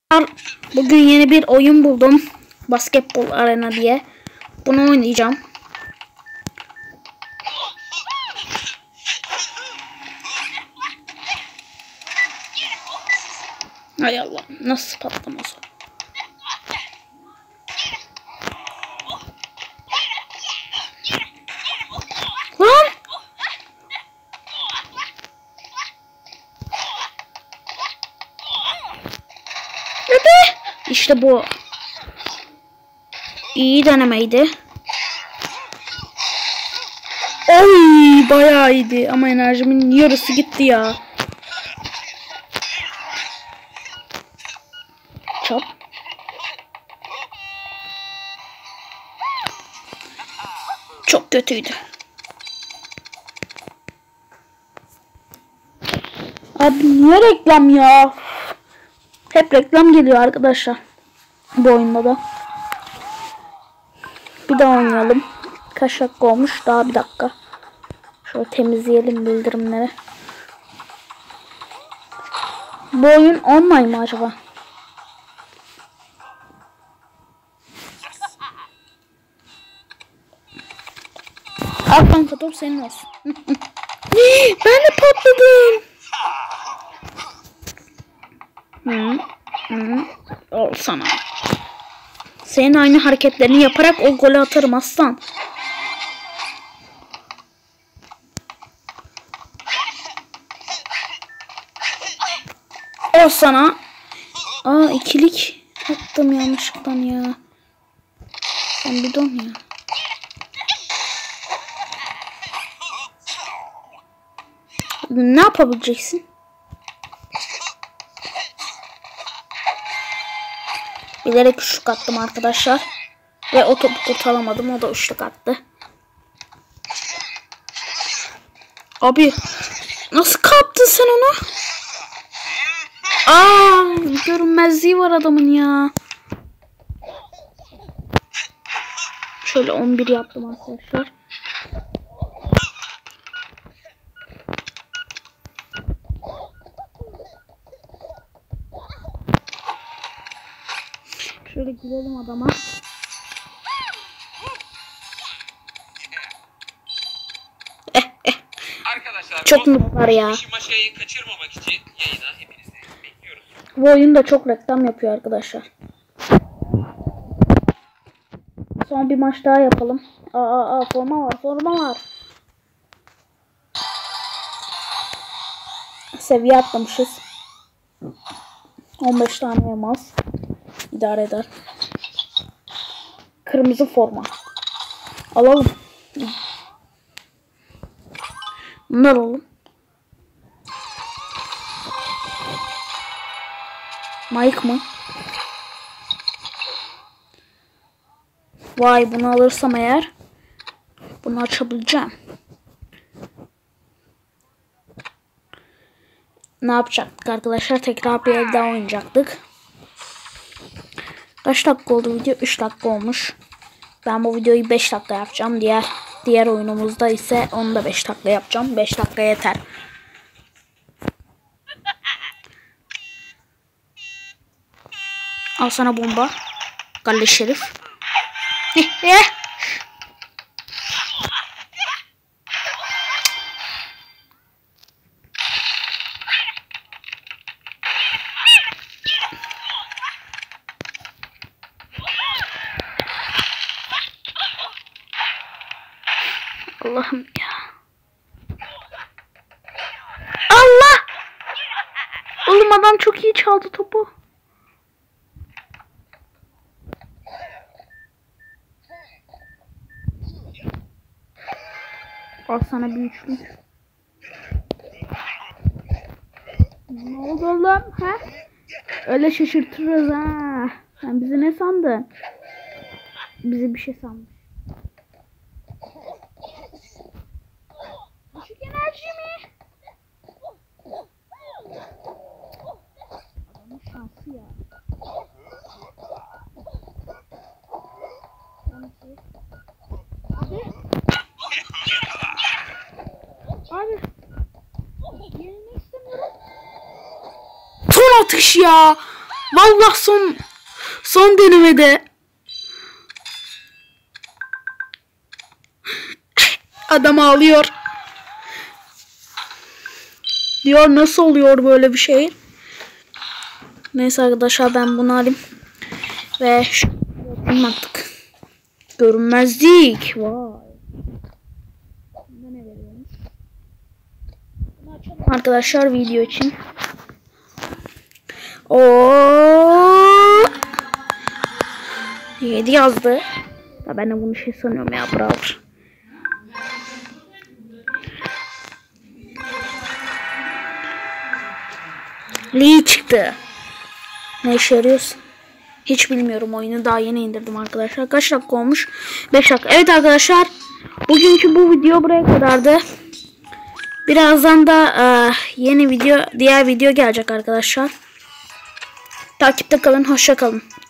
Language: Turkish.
Bugün yeni bir oyun buldum. Basketbol Arena diye. Bunu oynayacağım. Hay Allah, nasıl patlamaz o? Lan! Hadi! İşte bu. İyi denemeydi. Oy, bayağı iyiydi ama enerjimin yarısı gitti ya. Çap. Çok kötüydü. Abi niye reklam ya? Hep reklam geliyor arkadaşlar. Bu oyunda da. Bir daha oynayalım. Kaç dakika olmuş? Daha bir dakika. Şöyle temizleyelim bildirimleri. Bu oyun online mı acaba? Al kanka, top senin olsun. Ben de patladım. Ol sana. Senin aynı hareketlerini yaparak o golü atarım aslan. Ol sana. Aa, ikilik attım yanlışlıkla ya. Sen bidon ya. Ne yapabileceksin? Bilerek üçlük attım arkadaşlar. Ve o topu kurtaramadım. O da üçlük attı. Abi nasıl kaptın sen onu? Aa, görünmezliği var adamın ya. Şöyle 11 yaptım arkadaşlar. Şöyle girelim adama. Arkadaşlar, çok mutlular ya. Maşayı kaçırmamak için yayına hepinizi bekliyoruz. Bu oyun da çok reklam yapıyor arkadaşlar. Son bir maç daha yapalım. Forma var. Seviye atlamışız. 15 tane elmas. İdare eder. Kırmızı forma. Alalım. Bunlar oğlum. Mike mı? Vay, bunu alırsam eğer bunu açabileceğim. Ne yapacaktık arkadaşlar? Tekrar bir el daha oynayacaktık. Kaç dakika oldu video? 3 dakika olmuş. Ben bu videoyu 5 dakika yapacağım. Diğer oyunumuzda ise onu da 5 dakika yapacağım. 5 dakika yeter. Al sana bomba. Galle Şerif. Allah'ım ya. Allah! Oğlum adam çok iyi çaldı topu. Al sana bir üçlük. Ne oldu oğlum? Ha? Öyle şaşırtırız ha. Sen bizi ne sandın? Bizi bir şey sanmış. Düşük enerji mi? Adamın şansı ya. Abi. Yenilmek istemiyorum. Son atış ya. Vallahi son denemede. Adam ağlıyor. Diyor nasıl oluyor böyle bir şey? Neyse arkadaşlar ben bunu alayım. Ve şu baktık. Görünmezlik. Vay. Ne veriyormuş? Arkadaşlar video için. Oo. 7 yazdı. Ya ben de bunu şey sanıyorum ya, bravo. Lee çıktı. Ne işe yarıyorsun? Hiç bilmiyorum, oyunu daha yeni indirdim arkadaşlar. Kaç dakika olmuş? 5 dakika. Evet arkadaşlar. Bugünkü bu video buraya kadardı. Birazdan da diğer video gelecek arkadaşlar. Takipte kalın. Hoşça kalın.